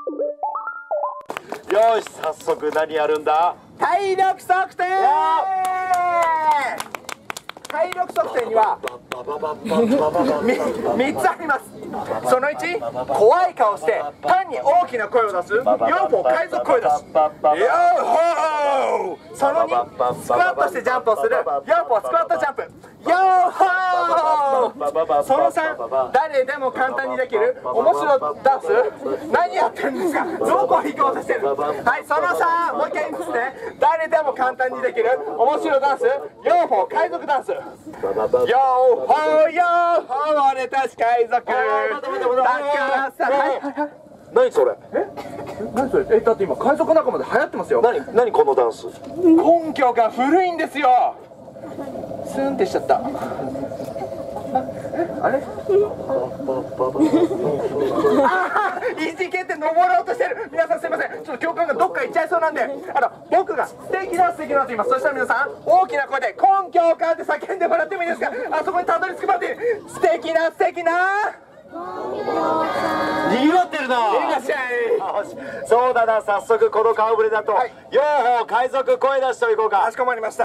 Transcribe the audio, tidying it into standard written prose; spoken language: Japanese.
よし、早速何やるんだ？ 体力測定。体力測定には3つあります。その1、怖い顔して単に大きな声を出す4歩海賊声出し。その2、スクワットしてジャンプをする4歩スクワットジャンプ。ヨーホー。その3、誰でも簡単にできる面白ダンス。何やってるんですか、どこ行こうとしてる。はい、その3、もう一回言いますね。誰でも簡単にできる面白ダンス4歩海賊ダンス。ヨーホーヨーホー、俺たち海賊だからさ。 何それ？ 何それ？だって今海賊仲間で流行ってますよ。 何このダンス？ 根拠が古いんですよ。スンってしちゃった。あれ？いじけて登ろうとしてる。皆さんすいません、ちょっと教官がどっか行っちゃいそうなんで、僕が素敵だと言います。そしたら皆さん大きな声で根拠をかって叫んでもらってもいいですか？あそこにたどり着くまで素敵なにぎわってるな。 いらっしゃい。 そうだな、早速この顔ぶれだと、4歩海賊声出しておいこうか。 かしこまりました。